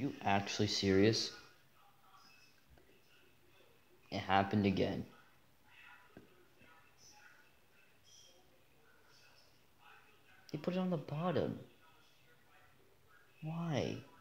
You actually serious? It happened again. They put it on the bottom. Why?